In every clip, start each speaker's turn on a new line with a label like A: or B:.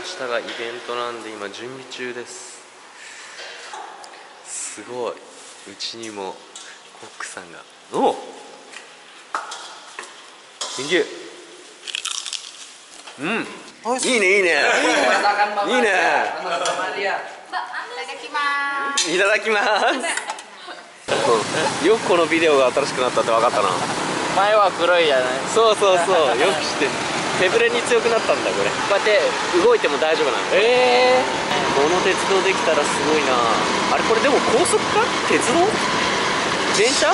A: 日がイベントなんで今準備中です。すごい、うちにもコックさんが。おっ、Thank you。うん、いいねいいねいいね。いただきます。よくこのビデオが新しくなったって分かったな。
B: 前は黒いじゃない。
A: そうそうそう、よく知ってる。手ぶれに強くなったんだこれ。こうやって動いても大丈夫なんだ。この鉄道できたらすごいな。あれこれでも高速か鉄道電車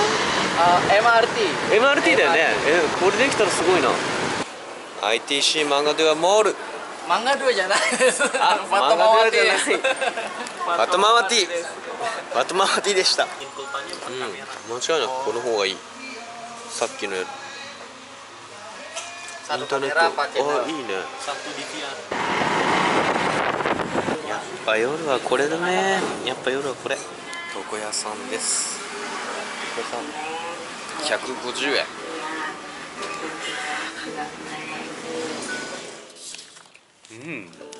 A: ？MRT だよね。これできたらすごいな。ITC マンガドゥアモール。
B: マンガドゥじゃないです。
A: あ、マンガドゥアじゃない。ファトマワティ。ファトマワティでした。うん、間違いなくこの方がいい。さっきのやつ。インターネット、あ、いいね。やっぱ夜はこれだね。やっぱ夜はこれ。床屋さんです。床屋さん150円。うん、